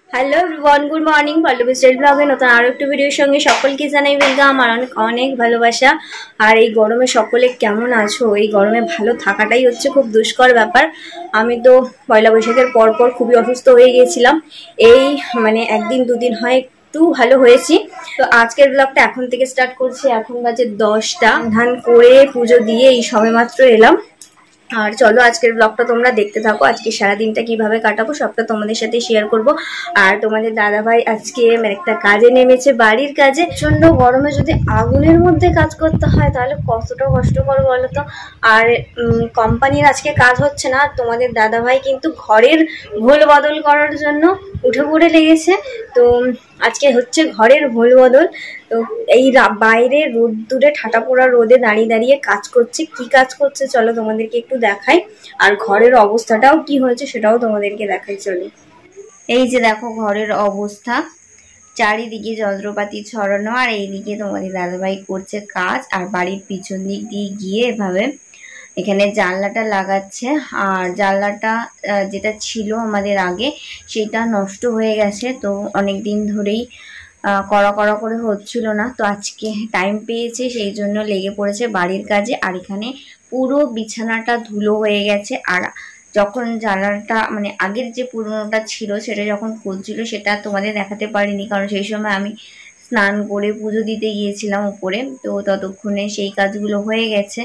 Hello everyone, good morning. Pallavi style ব্লগে নতুন আরো একটা ভিডিওর সঙ্গে সকলকে জানাই ওয়েলকাম আর অনেক অনেক ভালোবাসা। আর এই গরমে সকলে কেমন আছো? এই গরমে ভালো থাকাটাই হচ্ছে খুব দুষ্কর ব্যাপার। আমি তো পয়লা বৈশাখের পর খুবই অসুস্থ হয়ে গিয়েছিলাম। এই একদিন দুদিন হয় একটু ভালো হয়েছি। তো আজকের ব্লগটা এখন থেকে স্টার্ট করছি। এখন বাজে 10টা। ধান করে পুজো দিয়ে এই সবেমাত্র এলাম। আর চলো আজকের ব্লগটা তোমরা দেখতে থাকো। আজকে সারাদিনটা কিভাবে কাটাবো সবটা তোমাদের সাথে শেয়ার করব। আর তোমাদের দাদাভাই আজকে একটা কাজে নেমেছে, বাড়ির কাজে। প্রচন্ড গরমে যদি আগুনের মধ্যে কাজ করতে হয় তাহলে কতটা কষ্টকর বলো তো। আর কোম্পানির আজকে কাজ হচ্ছে না। তোমাদের দাদাভাই কিন্তু ঘরের ভোল বদল করার জন্য উঠে পড়ে লেগেছে। তো আজকে হচ্ছে ঘরের ভোল বদল। তো এই বাইরে রোদ্দুরে ঠাটা পোড়া রোদে দাঁড়িয়ে দাঁড়িয়ে কাজ করছে। কি কাজ করছে চলো তোমাদেরকে একটু দেখাই। আর ঘরের অবস্থাটাও কি হয়েছে সেটাও তোমাদেরকে দেখাই চলো। এই যে দেখো ঘরের অবস্থা, চারিদিকে যন্ত্রপাতি ছড়ানো। আর এইদিকে তোমাদের দাদাভাই করছে কাজ। আর বাড়ির পিছন দিক দিয়ে গিয়ে এভাবে এখানে জানলাটা লাগাচ্ছে। আর জানলাটা যেটা ছিল আমাদের আগে সেটা নষ্ট হয়ে গেছে। তো অনেক দিন ধরেই কড়া কড়া করে হচ্ছিল না। তো আজকে টাইম পেয়েছে সেই জন্য লেগে পড়েছে বাড়ির কাজে। আর এখানে পুরো বিছানাটা ধুলো হয়ে গেছে। আর যখন জানলাটা আগের যে পুরোনোটা ছিল সেটা যখন খুলছিল সেটা তোমাদের দেখাতে পারিনি, কারণ সেই সময় আমি স্নান করে পুজো দিতে গিয়েছিলাম উপরে। তো ততক্ষণে সেই কাজগুলো হয়ে গেছে।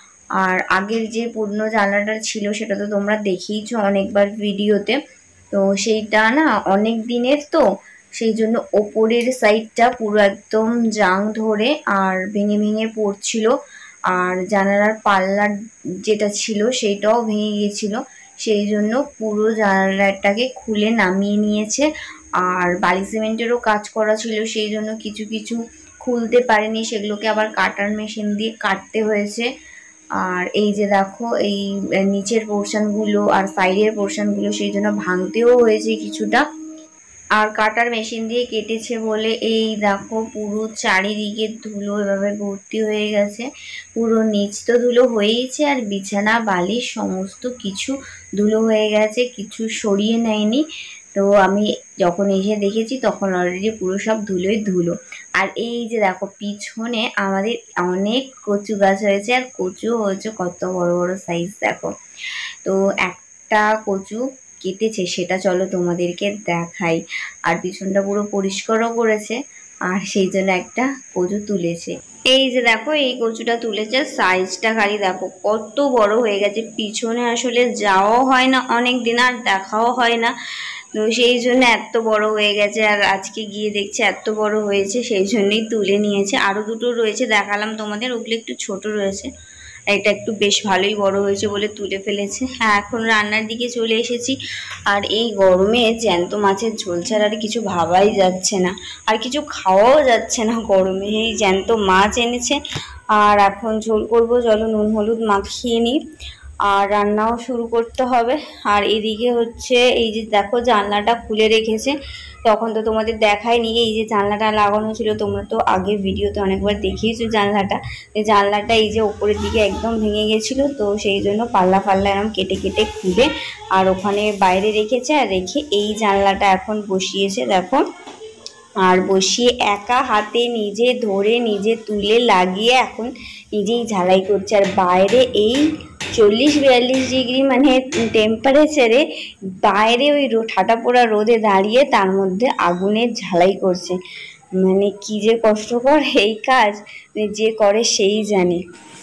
আর আগের যে পুরনো জানলাটা ছিল সেটা তো তোমরা দেখেইছো অনেকবার ভিডিওতে। তো সেইটা না অনেক দিনের, তো সেই জন্য ওপরের সাইডটা পুরো একদম জাং ধরে আর ভেঙে ভেঙে পড়ছিল। আর জানালার পাল্লার যেটা ছিল সেইটাও ভেঙে গিয়েছিল। সেই জন্য পুরো জানালাটাকে খুলে নামিয়ে নিয়েছে। আর বালি সিমেন্টেরও কাজ করা ছিল, সেই জন্য কিছু কিছু খুলতে পারেনি, সেগুলোকে আবার কাটার মেশিন দিয়ে কাটতে হয়েছে। আর এই যে দেখো এই নিচের পোর্শনগুলো আর সাইডের পোর্শনগুলো সেই জন্য ভাঙতেও হয়েছে কিছুটা। আর কাটার মেশিন দিয়ে কেটেছে বলে এই দেখো পুরো চারিদিকে ধুলো এভাবে ভর্তি হয়ে গেছে। পুরো নিচ তো ধুলো হয়েইছে আর বিছানা বালিশ সমস্ত কিছু ধুলো হয়ে গেছে, কিছু সরিয়ে নেয়নি। তো আমি যখন এসে দেখেছি তখন অলরেডি পুরো সব ধুলোই ধুলো। আর এই যে দেখো পিছনে আমাদের অনেক কচু গাছ হয়েছে। আর কচু হয়েছে কত বড় বড় সাইজ দেখো। তো একটা কচু কেটেছে সেটা চলো তোমাদেরকে দেখাই। আর পিছনটা পুরো পরিষ্কারও করেছে। আর সেই জন্য একটা কচু তুলেছে। এই যে দেখো এই কচুটা তুলেছে, সাইজটা খালি দেখো কত বড় হয়ে গেছে। পিছনে আসলে যাওয়াও হয় না অনেক দিন, আর দেখাও হয় না। তো সেই জন্য এত বড় হয়ে গেছে। আর আজকে গিয়ে দেখছে এত বড় হয়েছে, সেই জন্যই তুলে নিয়েছে। আরো দুটো রয়েছে, দেখালাম তোমাদের, ওগুলো একটু ছোট রয়েছে। এটা একটু বেশ ভালোই বড় হয়েছে বলে তুলে ফেলেছে। হ্যাঁ, এখন রান্নার দিকে চলে এসেছি। আর এই গরমে জ্যান্ত মাছের ঝোল ছাড়া আর কিছু ভাবাই যাচ্ছে না, আর কিছু খাওয়াও যাচ্ছে না গরমে। এই জ্যান্ত মাছ এনেছে আর এখন ঝোল করবো। চলো নুন হলুদ মাখিয়ে নিই আর রান্নাও শুরু করতে হবে। আর এদিকে হচ্ছে এই যে দেখো জানলাটা খুলে রেখেছে, তখন তো তোমাদের দেখায়নি। এই যে জানলাটা লাগানো ছিল, তোমরা তো আগে ভিডিওতে অনেকবার দেখিয়েছো জানলাটা। এই জানলাটা এই যে উপরের দিকে একদম ভেঙে গেছিলো, তো সেই জন্য পাল্লা ফাল্লা এরকম কেটে কেটে খুলে আর ওখানে বাইরে রেখেছে। আর রেখে এই জানলাটা এখন বসিয়েছে দেখো। আর বসিয়ে একা হাতে নিজে ধরে নিজে তুলে লাগিয়ে এখন নিজেই ঝালাই করছে। আর বাইরে এই 40-42 ডিগ্রি টেম্পারেচারে বাইরে ওই ঠাটা পোড়া রোদে দাঁড়িয়ে তার মধ্যে আগুনের ঝালাই করছে। কি যে কষ্টকর এই কাজ, যে করে সেই জানে।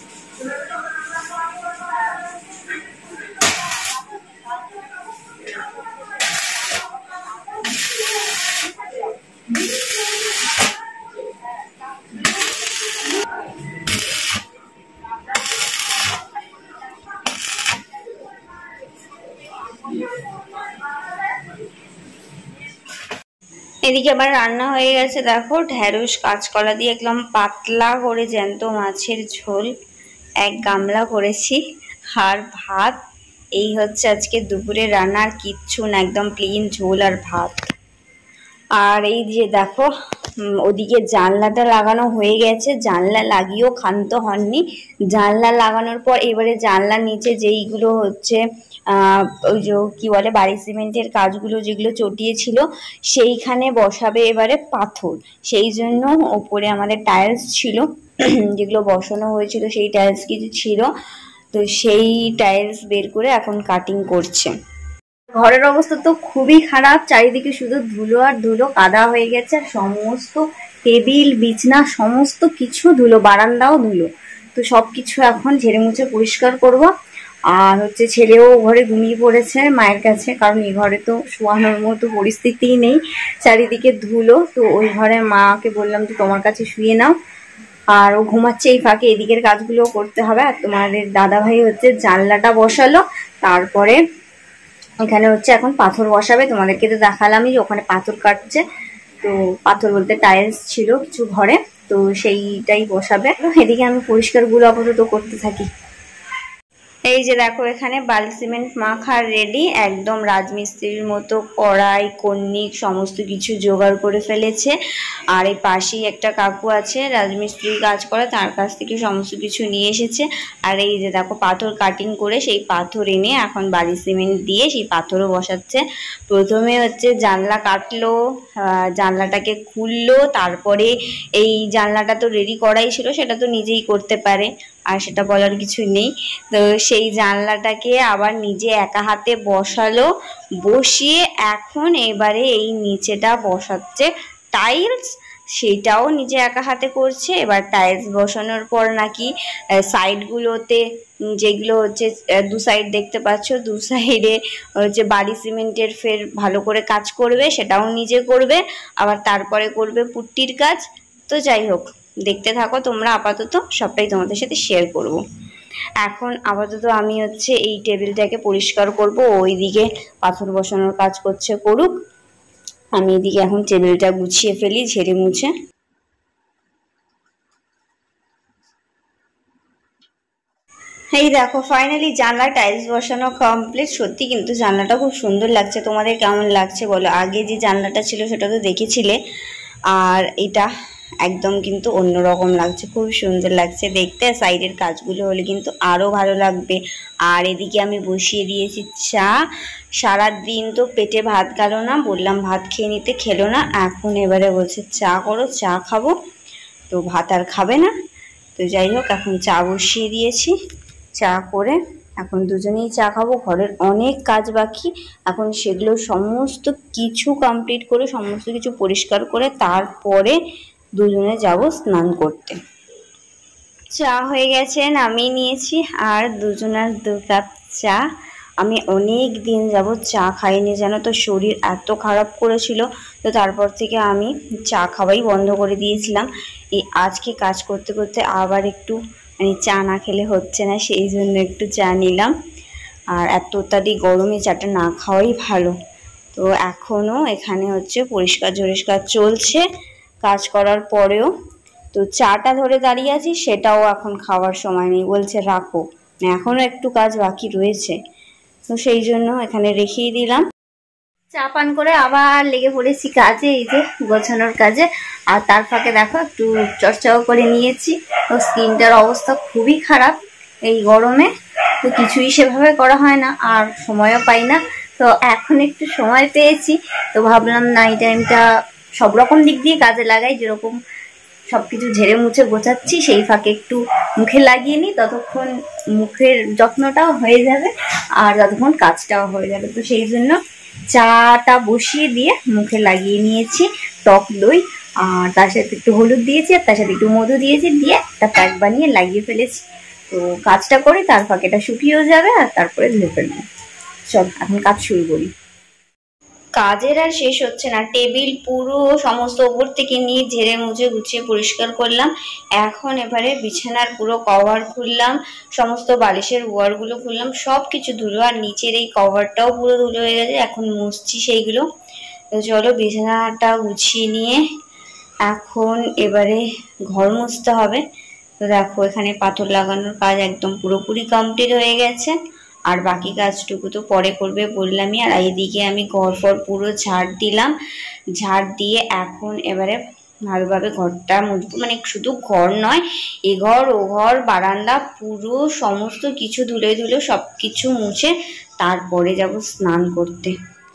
এদিকে আবার রান্না হয়ে গেছে দেখো, ঢেঁড়স কাঁচকলা দিয়ে একদম পাতলা করে জ্যান্ত মাছের ঝোল 1 গামলা করেছি। আর ভাত, এই হচ্ছে আজকে দুপুরে রান্না। আর কিচ্ছু না, একদম প্লেন ঝোল আর ভাত। আর এই যে দেখো ওদিকে জানলাটা লাগানো হয়ে গেছে, জানলা লাগিয়েও ক্ষান্ত হননি। জানলা লাগানোর পর এবারে জানলার নিচে যেইগুলো হচ্ছে ওই যে কি বলে বাড়ি সিমেন্টের কাজগুলো যেগুলো চটিয়েছিল সেইখানে বসাবে এবারে পাথর। সেই জন্য ওপরে আমাদের টাইলস ছিল যেগুলো বসানো হয়েছিল, সেই টাইলস কিছু ছিল, তো সেই টাইলস বের করে এখন কাটিং করছে। ঘরের অবস্থা তো খুবই খারাপ, চারিদিকে শুধু ধুলো আর ধুলো, কাদা হয়ে গেছে, আর সমস্ত টেবিল বিছনা সমস্ত কিছু ধুলো, বারান্দাও ধুলো। তো সবকিছু এখন ঝেড়ে মুছে পরিষ্কার করব। আর হচ্ছে ছেলেও ঘরে ঘুমিয়ে পড়েছে মায়ের কাছে, কারণ এই ঘরে তো শোয়ানোর মতো পরিস্থিতিই নেই, চারিদিকে ধুলো। তো ওই ঘরে মাকে বললাম যে তোমার কাছে শুয়ে নাও, আর ও ঘুমাচ্ছে, এই ফাঁকে এদিকের কাজগুলো করতে হবে। আর তোমাদের দাদা ভাই হচ্ছে জানলাটা বসালো, তারপরে এখানে হচ্ছে এখন পাথর বসাবে। তোমাদেরকে তো দেখালামই যে ওখানে পাথর কাটছে, তো পাথর বলতে টাইলস ছিল কিছু ঘরে, তো সেইটাই বসাবে। এদিকে আমি পরিষ্কারগুলো আপাতত করতে থাকি। এই যে দেখো এখানে বালি সিমেন্ট মাখা রেডি, একদম রাজমিস্ত্রির মতো কড়াই কন্নিক সমস্ত কিছু জোগাড় করে ফেলেছে। আর এই পাশেই একটা কাকু আছে রাজমিস্ত্রি কাজ করে, তার কাছ থেকে সমস্ত কিছু নিয়ে এসেছে। আর এই যে দেখো পাথর কাটিং করে সেই পাথর এনে এখন বালি সিমেন্ট দিয়ে সেই পাথরও বসাচ্ছে। প্রথমে হচ্ছে জানলা কাটলো, জানলাটাকে খুললো, তারপরে এই জানলাটা তো রেডি করাই ছিল, সেটা তো নিজেই করতে পারে, আর সেটা বলার কিছু নেই। তো সেই জানলাটাকে আবার নিজে একা হাতে বসালো, বসিয়ে এখন এবারে এই নিচেটা বসাচ্ছে টাইলস, সেটাও নিজে একা হাতে করছে। এবার টাইলস বসানোর পর নাকি সাইডগুলোতে যেগুলো হচ্ছে দু সাইড দেখতে পাচ্ছ, দু সাইডে হচ্ছে বালি সিমেন্টের ফের ভালো করে কাজ করবে, সেটাও নিজে করবে। আবার তারপরে করবে পুট্টির কাজ। তো যাই হোক, দেখতে থাকো তোমরা, আপাতত সবটাই তোমাদের সাথে শেয়ার করব। এখন আপাতত আমি হচ্ছে এই টেবিলটাকে পরিষ্কার করব, ওইদিকে পাথর বসানোর কাজ করছে করুক, আমি এদিকে এখন টেবিলটা গুছিয়ে ফেলি ঝেড়ে মুছে। এই দেখো ফাইনালি জানলা টাইলস বসানো কমপ্লিট। সত্যি কিন্তু জানলাটা খুব সুন্দর লাগছে, তোমাদের কেমন লাগছে বলো? আগে যে জানলাটা ছিল সেটা তো দেখেছিলে, আর এটা একদম কিন্তু অন্যরকম লাগছে, খুব সুন্দর লাগছে দেখতে। সাইডের কাজগুলো হলে কিন্তু আরো ভালো লাগবে। আর এদিকে আমি বসিয়ে দিয়েছি চা। সারাদিন তো পেটে ভাত গেল না, বললাম ভাত খেয়ে নিতে, খেলো না, এখন এবারে বলছে চা করো, চা খাবো। তো ভাত আর খাবে না, তো যাই হোক এখন চা বসিয়ে দিয়েছি। চা করে এখন দুজনেই চা খাবো। ঘরের অনেক কাজ বাকি, এখন সেগুলো সমস্ত কিছু কমপ্লিট করে সমস্ত কিছু পরিষ্কার করে তারপরে দুজনে যাব স্নান করতে। চা হয়ে গেছে, নামিয়ে নিয়েছি, আর দুজনের 2 কাপ চা। আমি অনেক দিন যাবত চা খাইনি, জানো তো, শরীর এত খারাপ করেছিল, তো তারপর থেকে আমি চা খাওয়াই বন্ধ করে দিয়েছিলাম। এই আজকে কাজ করতে করতে আবার একটু মানে চা না খেলে হচ্ছে না, সেই জন্য একটু চা নিলাম। আর এত অত্যাধিক গরমে চাটা না খাওয়াই ভালো। তো এখনও এখানে হচ্ছে পরিষ্কার ঝরিষ্কার চলছে কাজ করার পরেও। তো চাটা ধরে দাঁড়িয়ে আছি, সেটাও এখন খাওয়ার সময় নেই, বলছে রাখো, এখনও একটু কাজ বাকি রয়েছে, তো সেই জন্য এখানে রেখেই দিলাম। চা পান করে আবার লেগে পড়েছি কাজে, এই যে গোছানোর কাজে। আর তার ফাঁকে দেখো একটু চর্চাও করে নিয়েছি। তো স্কিনটার অবস্থা খুবই খারাপ এই গরমে, তো কিছুই সেভাবে করা হয় না, আর সময়ও পাই না। তো এখন একটু সময় পেয়েছি, তো ভাবলাম না এই টাইমটা সব রকম দিক দিয়ে কাজে লাগাই, যেরকম সবকিছু ঝেড়ে মুছে গোছাচ্ছি সেই ফাঁকে একটু মুখে লাগিয়ে নিই, ততক্ষণ মুখের যত্নটাও হয়ে যাবে আর ততক্ষণ কাজটাও হয়ে যাবে। তো সেই জন্য চাটা বসিয়ে দিয়ে মুখে লাগিয়ে নিয়েছি টক দই, আর তার সাথে একটু হলুদ দিয়েছি, আর তার সাথে একটু মধু দিয়েছি, দিয়ে একটা প্যাক বানিয়ে লাগিয়ে ফেলেছি। তো কাজটা করে তার ফাঁকে এটা শুকিয়েও যাবে, আর তারপরে ধুয়ে ফেলবো। চল এখন কাজ শুরু করি। কাজের আর শেষ হচ্ছে না, টেবিল পুরো সমস্ত ওপর থেকে নিয়ে ঝেড়ে মুছে গুছিয়ে পরিষ্কার করলাম। এখন এবারে বিছানার পুরো কভার খুললাম, সমস্ত বালিশের ওয়ারগুলো খুললাম, সব কিছু ধুলো, আর নিচের এই কভারটাও পুরো ধুলো হয়ে গেছে, এখন মুছছি সেইগুলো। তো চলো বিছানাটা গুছিয়ে নিয়ে এখন এবারে ঘর মুছতে হবে। তো দেখো এখানে পাথর লাগানোর কাজ একদম পুরোপুরি কমপ্লিট হয়ে গেছে, আর বাকি কাজটুকু তো পরে করবে বললামই। আর এইদিকে আমি ঘর ফর পুরো ঝাড় দিলাম, ঝাড় দিয়ে এখন এবারে ভালোভাবে ঘরটা মুছবো, মানে শুধু ঘর নয়, এ ঘর ও ঘর বারান্দা পুরো সমস্ত কিছু ধুলে ধুলে সব কিছু মুছে তারপরে যাব স্নান করতে।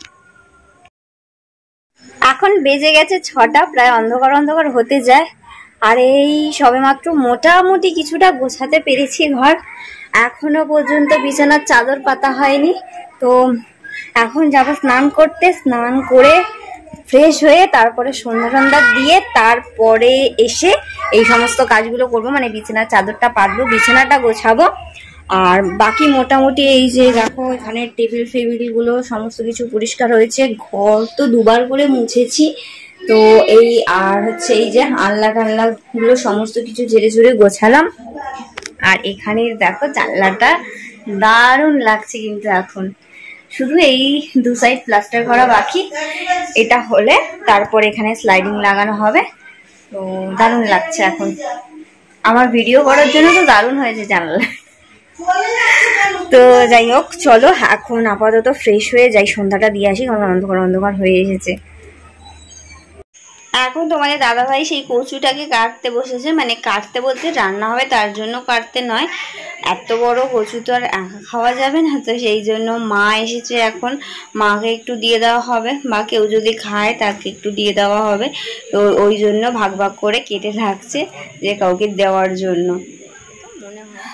এখন বেজে গেছে 6টা, প্রায় অন্ধকার অন্ধকার হতে যায়। আর এই সবেমাত্র মোটামুটি কিছুটা গোছাতে পেরেছি ঘর। এখনো পর্যন্ত বিছানার চাদর পাতা হয়নি। তো এখন যাব স্নান করতে। স্নান করে ফ্রেশ হয়ে তারপরে সন্ধ্যা টন্ধা দিয়ে তারপরে এসে এই সমস্ত কাজগুলো করব, মানে বিছানার চাদরটা পাতবো, বিছানাটা গোছাবো। আর বাকি মোটামুটি এই যে দেখো এখানে টেবিল ফেবিলগুলো সমস্ত কিছু পরিষ্কার হয়েছে। ঘর তো দুবার করে মুছেছি। তো এই আর হচ্ছে এই যে আল্লা টাল্লাগুলো সমস্ত কিছু ঝেড়ে ঝুড়ে গোছালাম। আর এখানে দেখো জানলাটা দারুণ লাগছে কিন্তু এখন, শুধু এই দু সাইড প্লাস্টার করা বাকি। এটা হলে তারপর এখানে স্লাইডিং লাগানো হবে। তো দারুণ লাগছে এখন, আমার ভিডিও করার জন্য তো দারুণ হয়েছে জানলা। তো যাই হোক, চলো এখন আপাতত ফ্রেশ হয়ে যাই, সন্ধ্যাটা দিয়ে আসি, কারণ অন্ধকার অন্ধকার হয়ে এসেছে। এখন তোমাদের দাদাভাই সেই কচুটাকে কাটতে বসেছে, মানে কাটতে বলতে রান্না হবে তার জন্য কাটতে নয়, এত বড় কচু তো আর একা খাওয়া যাবে না। তো সেই জন্য মা এসেছে, এখন মাকে একটু দিয়ে দেওয়া হবে, বা কেউ যদি খায় তাকে একটু দিয়ে দেওয়া হবে। তো ওই জন্য ভাগ ভাগ করে কেটে রাখছে যে কাউকে দেওয়ার জন্য। মনে হয়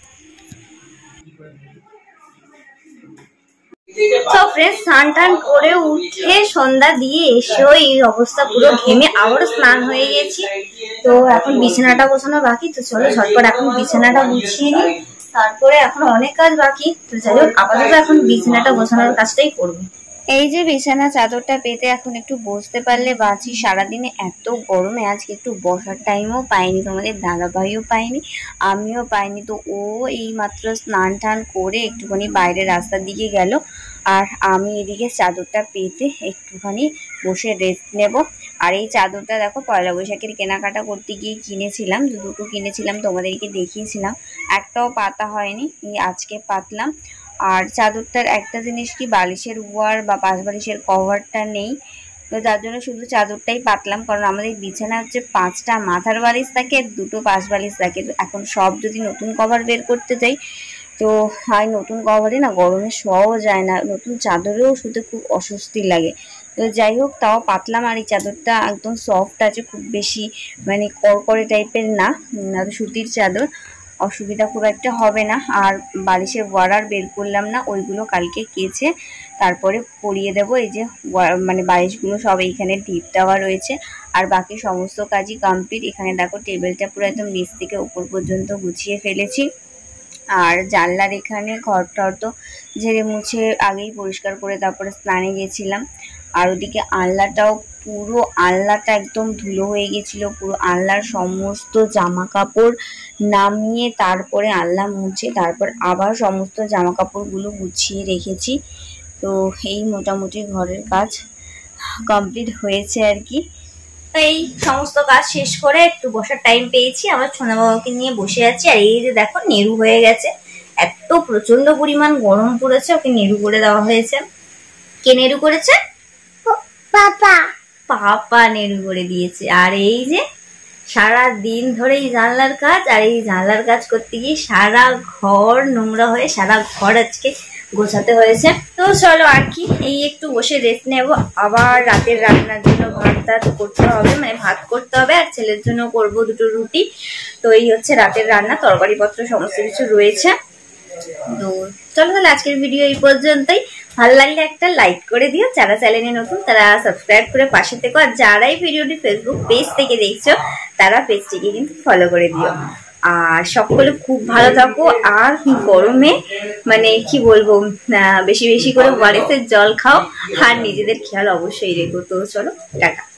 তো ফ্রেশ স্নান টান করে উঠে সন্ধ্যা দিয়ে এসেও এই অবস্থা, পুরো ঘেমে আবারও স্নান হয়ে গেছি। তো এখন বিছানাটা গোছানো বাকি। তো চলো ঝটপট এখন বিছানাটা গুছিয়ে নিই, তারপরে এখন অনেক কাজ বাকি। তো যাই হোক, আপাতত এখন বিছানাটা গোছানোর কাজটাই করবো। এই যে বিছানা চাদরটা পেতে এখন একটু বসতে পারলে বাঁচি। সারাদিনে এত গরমে আজকে একটু বসার টাইমও পাইনি, তোমাদের দাদাভাইও পাইনি, আমিও পাইনি। তো ও এই মাত্র স্নান টান করে একটুখানি বাইরে রাস্তার দিকে গেল, আর আমি এদিকে চাদরটা পেতে একটুখানি বসে রেস্ট নেব। আর এই চাদরটা দেখো পয়লা বৈশাখের কেনাকাটা করতে গিয়ে কিনেছিলাম, দুটো কিনেছিলাম, তোমাদেরকে দেখিয়েছিলাম, একটাও পাতা হয়নি, এই আজকে পাতলাম। আর চাদরটার একটা জিনিস কি, বালিশের ওয়ার বা পাশ বালিশের কভারটা নেই, তো যার জন্য শুধু চাদরটাই পাতলাম। কারণ আমাদের বিছানা হচ্ছে 5টা মাথার বালিশ থাকে, 2টো পাশ বালিশ থাকে। তো এখন সব যদি নতুন কভার বের করতে যাই, তো হয় নতুন কভারে না গরমে শোয়াও যায় না, নতুন চাদরেও শুতে খুব অস্বস্তি লাগে। তো যাই হোক, তাও পাতলাম। আর এই চাদরটা একদম সফট আছে, খুব বেশি মানে কড়কড়ে টাইপের না, সুতির চাদর, অসুবিধা খুব একটা হবে না। আর বালিশের ওয়ার বের করলাম না, ওইগুলো কালকে কেচে তারপরে পরিয়ে দেবো। এই যে মানে বালিশগুলো সব এইখানে টিপ দেওয়া রয়েছে, আর বাকি সমস্ত কাজই কমপ্লিট। এখানে দেখো টেবিলটা পুরো একদম নিচ থেকে উপর পর্যন্ত গুছিয়ে ফেলেছি। আর জানলার এখানে ঘর টর তো ঝেড়ে মুছে আগেই পরিষ্কার করে তারপরে স্নানে গেছিলাম। আর ওদিকে আলনাটাও, পুরো আলনাটা একদম ধুলো হয়ে গেছিলো, পুরো আলনার সমস্ত জামা কাপড় নামিয়ে তারপরে আলনা মুছে তারপর আবার সমস্ত জামা কাপড়গুলো গুছিয়ে রেখেছি। তো এই মোটামুটি ঘরের কাজ কমপ্লিট হয়েছে আর কি। এই সমস্ত কাজ শেষ করে একটু বসার টাইম পেয়েছি, আমার সোনা বাবাকে নিয়ে বসে আছি। আর এই যে দেখো নেরু হয়ে গেছে, এত প্রচন্ড পরিমাণ গরম পড়েছে, ওকে নেরু করে দেওয়া হয়েছে। কে নেরু করেছে? পাপা। পাপা নেরু করে দিয়েছে। আর এই যে সারা দিন ধরে এই জানলার কাজ, আর এই জানলার কাজ করতে গিয়ে সারা ঘর নোংরা হয়ে সারা ঘর আজকে গোছাতে হয়েছে। তো চলো আর কি, এই একটু বসে রেস্ট নেব। আবার রাতের রান্নার জন্য ভাত করতে হবে, মানে ভাত করতে হবে, আর ছেলের জন্য করব 2টো রুটি। তো এই হচ্ছে রাতের রান্না, তরকারিপত্র সমস্ত কিছু রয়েছে। তো চলো তাহলে আজকের ভিডিও এই পর্যন্তই। ভালো লাগলে একটা লাইক করে দিও, যারা চ্যানেলে নতুন তারা সাবস্ক্রাইব করে পাশে থেকো, আর যারাই ভিডিওটি ফেসবুক পেজ থেকে দেখছো তারা পেজটিকে কিন্তু ফলো করে দিও। আর সকলে খুব ভালো থাকো। আর গরমে মানে কি বলবো, বেশি বেশি করে ওআরএস এর জল খাও, আর নিজেদের খেয়াল অবশ্যই রেখো। তো চলো টাটা।